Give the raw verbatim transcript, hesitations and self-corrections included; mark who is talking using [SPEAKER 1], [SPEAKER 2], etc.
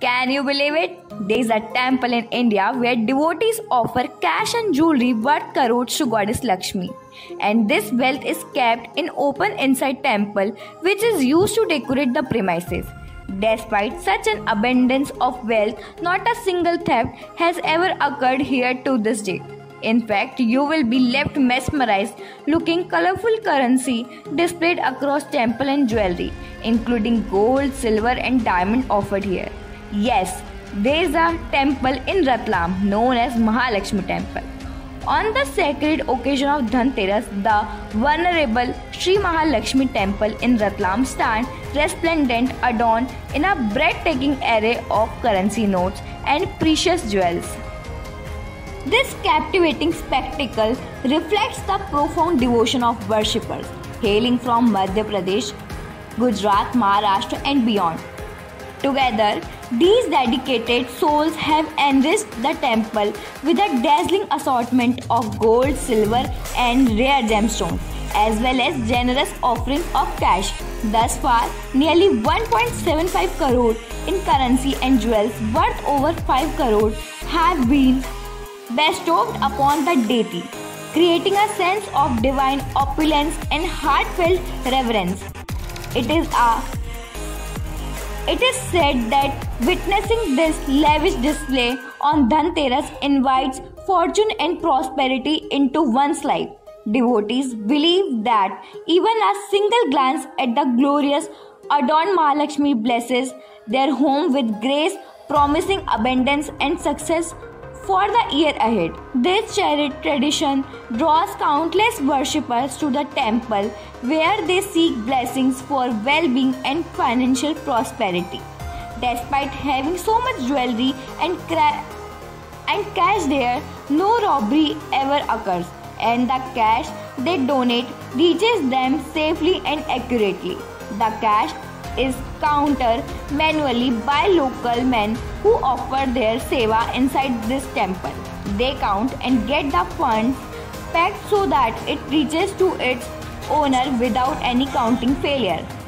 [SPEAKER 1] Can you believe it? There is a temple in India where devotees offer cash and jewelry worth crores to goddess Lakshmi. And this wealth is kept in open inside temple, which is used to decorate the premises. Despite such an abundance of wealth, not a single theft has ever occurred here to this day. In fact, you will be left mesmerized looking colorful currency displayed across temple and jewelry, including gold, silver and diamond offered here. Yes, there is a temple in Ratlam known as Mahalakshmi Temple. On the sacred occasion of Dhanteras, the venerable Sri Mahalakshmi Temple in Ratlam stands resplendent, adorned in a breathtaking array of currency notes and precious jewels. This captivating spectacle reflects the profound devotion of worshippers hailing from Madhya Pradesh, Gujarat, Maharashtra and beyond. Together, these dedicated souls have enriched the temple with a dazzling assortment of gold, silver and rare gemstones, as well as generous offerings of cash. Thus far, nearly one point seven five crore in currency and jewels worth over five crores have been bestowed upon the deity, creating a sense of divine opulence and heartfelt reverence. It is a It is said that witnessing this lavish display on Dhanteras invites fortune and prosperity into one's life. Devotees believe that even a single glance at the glorious adorned Mahalakshmi blesses their home with grace, promising abundance and success for the year ahead. This cherished tradition draws countless worshippers to the temple where they seek blessings for well-being and financial prosperity. Despite having so much jewelry and, cra- and cash there, no robbery ever occurs, and the cash they donate reaches them safely and accurately. The cash is counted manually by local men who offer their seva inside this temple. They count and get the funds packed so that it reaches to its owner without any counting failure.